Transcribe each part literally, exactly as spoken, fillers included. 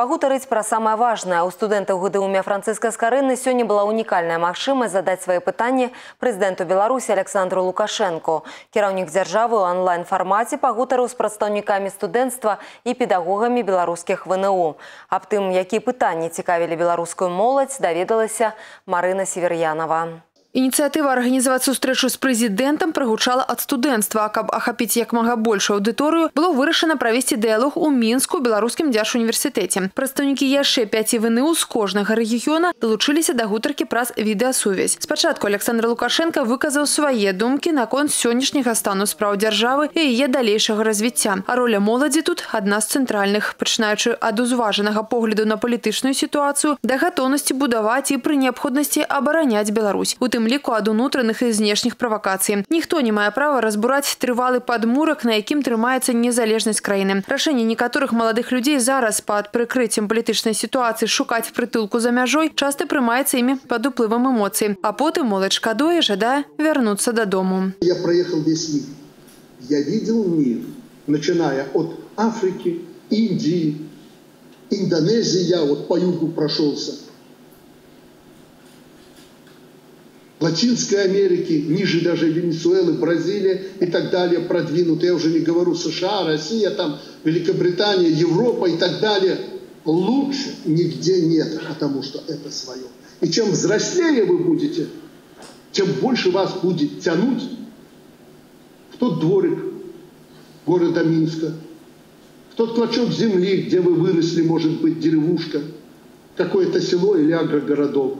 Пагутарыць пра самае важнае. У студэнтаў ГДУ Францыска Скарыны сёння была унікальная магчымасць задаць свае пытанні прэзідэнту Беларусі Александру Лукашенко. Кіраўнік дзяржавы ў онлайн-фармаце пагутарыў з прадстаўнікамі студэнцтва і педагогамі беларускіх ВНУ. Аб тым, якія пытанні цікавілі беларускую моладзь, даведалася Марына Север'янова. Ініцыятыва арганізаваць сустрэчу з прэзідэнтам прагучала ад студэнцтва. Каб ахапіць як мага большую аўдыторыю, было вырашана правесці дыялог у Мінску беларускім дзяржуніверсітэце. Прадстаўнікі яшчэ пяці ВНУ з кожнага рэгіёна далучыліся да гутаркі праз відэасувязь. Спачатку Александр Лукашенко выказаў свае думкі наконт сённяшняга стану спраў дзяржавы і яе далейшага развіцця. А роля моладзі тут адна з цэнтральных, пачынаючы ад узважанага погляду на палітычную сітуацыю да гатоўнасці будаваць і пры неабходнасці абараняць Беларусь. У тым ліку ад унутраных і знешніх правакацый. Ніхто не мае права разбураць трывалы падмурак, на якім трымаецца незалежнасць краіны. Рашэнне некаторых маладых людзей зараз пад прыкрыццем палітычнай сітуацыі шукаць прытулку за мяжой часта прымаецца імі пад уплывам эмоцый. А потым моладзь шкадуе, жадае вярнуцца дадому. Я проехал весь мир. Я видел мир, начиная от Африки, Индии, Индонезии. Я вот по югу прошелся. Латинской Америки, ниже даже Венесуэлы, Бразилия и так далее продвинуты. Я уже не говорю США, Россия, там Великобритания, Европа и так далее. Лучше нигде нет, потому что это свое. И чем взрослее вы будете, тем больше вас будет тянуть в тот дворик города Минска, в тот клочок земли, где вы выросли, может быть, деревушка, какое-то село или агрогородок.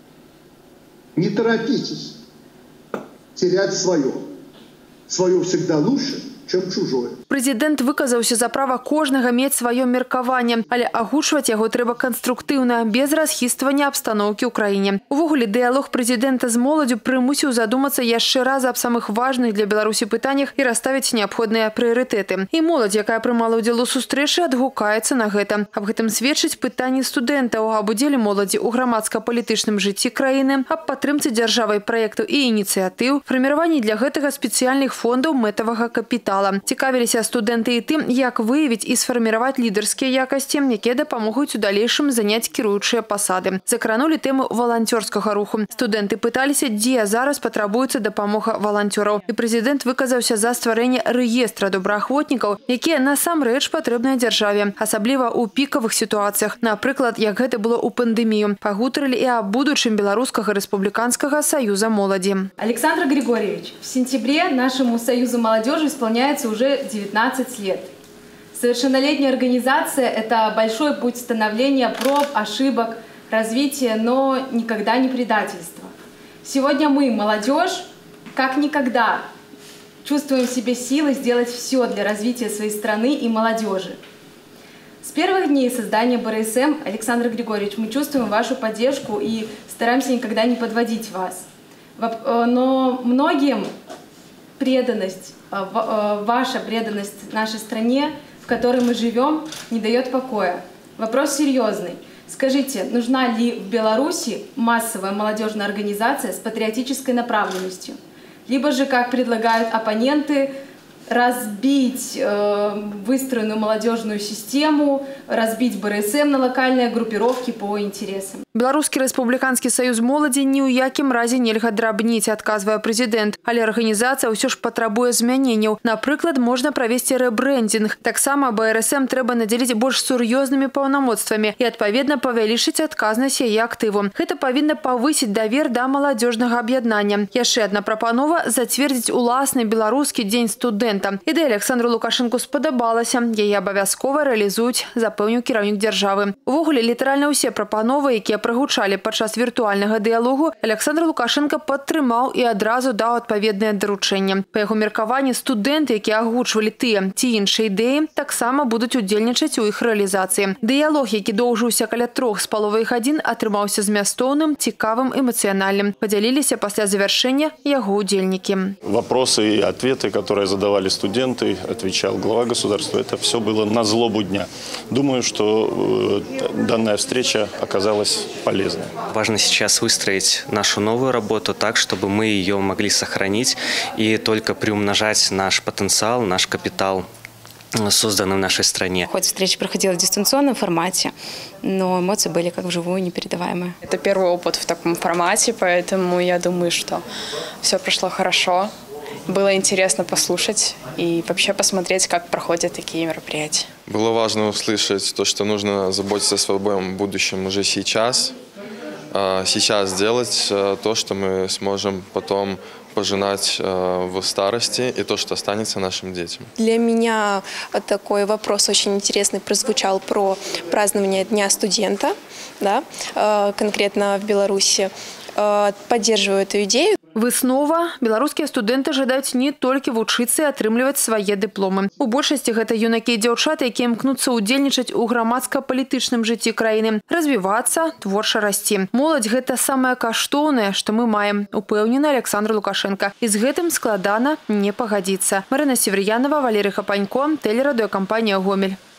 Не торопитесь терять свое. Свое всегда лучше, чем чужое. Прэзідэнт выказаўся за права кожнага мець сваё меркаванне, але агучваць яго трэба канструктыўна, без расхіствання абстаноўкі ў краіне. Увогуле, дыялог прэзідэнта з моладзю прымусіў задумацца яшчэ раз аб самых важных для Беларусі пытаннях і расставіць неабходныя прыярытэты. І моладзь, якая прымала ўдзел у сустрэчы, адгукаецца на гэта. Аб гэтым сведчыць пытанні студэнтаў, аб удзеле моладзі ў грамадска-палітычным жыцці краіны, аб падтрымцы дзяржавай праектаў і ініцыятыў, фарміраванні для гэтага спецыяльных фондаў мэтавага капітала. Цікавіліся студэнты і тым, як выявіць і сфарміраваць лідарскія якасці, якія дапамогуць у далейшым заняць кіруючыя пасады. Закранулі тэму валанцёрскага руху. Студэнты пыталіся, дзе зараз патрабуецца дапамога валанцёраў. І прэзідэнт выказаўся за стварэнне рэестра добраахвотнікаў, якія насамрэч патрэбныя дзяржаве, асабліва ў пікавых сітуацыях. Напрыклад, як гэта было ў пандэмію. Пагутарылі і аб будучым беларускага рэспубліканскага саюза моладзі. Александр Григорьевич, в сентябре нашему союзу молодежи исполняется уже девятнадцать лет. Совершеннолетняя организация – это большой путь становления, проб, ошибок, развития, но никогда не предательства. Сегодня мы, молодежь, как никогда чувствуем в себе силы сделать все для развития своей страны и молодежи. С первых дней создания БРСМ, Александр Григорьевич, мы чувствуем вашу поддержку и стараемся никогда не подводить вас. Но многим преданность, ваша преданность нашей стране, в которой мы живем, не дает покоя. Вопрос серьезный. Скажите, нужна ли в Беларуси массовая молодежная организация с патриотической направленностью? Либо же, как предлагают оппоненты, разбить э, выстроенную молодежную систему, разбить БРСМ на локальные группировки по интересам. Беларускі рэспубліканскі саюз моладзі ні ў якім разе нельга драбніць, адказвае прэзідэнт. Але арганізацыя ўсё ж патрабуе змяненняў. Напрыклад, можна правесці рэбрэндинг. Таксама БРСМ трэба надзеліць больш сур'ёзнымі паўнамоцтвамі і, адпаведна, павялічыць адказнасць яе актыву. Гэта павінна павысіць давер да маладзёжнага аб'яднання. Яшчэ адна прапанова – зацвердзіць уласны беларускі дзень студэнта. Ідэя Александру Лукашенку спадабалася. Яе абавязкова рэалізуюць, запэўніў кіраўнік дзяржавы. Увогуле, літаральна ўсе прапановы, якія прагучалі падчас віртуальнага дыялогу, Александр Лукашенко падтрымаў і адразу даў адпаведнае даручэнне. Па яго меркаванні, студэнты, якія агучвалі тыя ці іншыя ідэі, таксама будуць удзельнічаць у іх рэалізацыі. Дыялог, які доўжыўся каля трох з паловай гадзін, атрымаўся змястоўным, цікавым, эмацыянальным. Падзяліліся пасля завяршэння яго удзельнікі. Вопросы и ответы, которые задавали студенты, отвечал глава государства, это все было на злобу дня. Думаю, что данная встреча оказалась полезной. Важно сейчас выстроить нашу новую работу так, чтобы мы ее могли сохранить и только приумножать наш потенциал, наш капитал созданы в нашей стране. Хоть встреча проходила в дистанционном формате, но эмоции были как вживую, непередаваемые. Это первый опыт в таком формате, поэтому я думаю, что все прошло хорошо. Было интересно послушать и вообще посмотреть, как проходят такие мероприятия. Было важно услышать то, что нужно заботиться о своем будущем уже сейчас. Сейчас делать то, что мы сможем потом пожинать в старости, и то, что останется нашим детям. Для меня такой вопрос очень интересный прозвучал про празднование Дня студента, да, конкретно в Беларуси. Поддерживаю эту идею. Выснова беларускія студэнты жадаюць не толькі вучыцца і атрымліваць свае дыпломы. У большасці гэта юнакі і дзяўчаты, якія імкнуцца ўдзельнічаць у грамадска-палітычным жыцці краіны, развівацца, творча расці. Моладзь – гэта самае каштоўнае, што мы маем, упэўнены Александр Лукашенко. І з гэтым складана не пагадзіцца. Марына Севрянова, Валерий Хапанько, тэлерадыёкампанія «Гомель».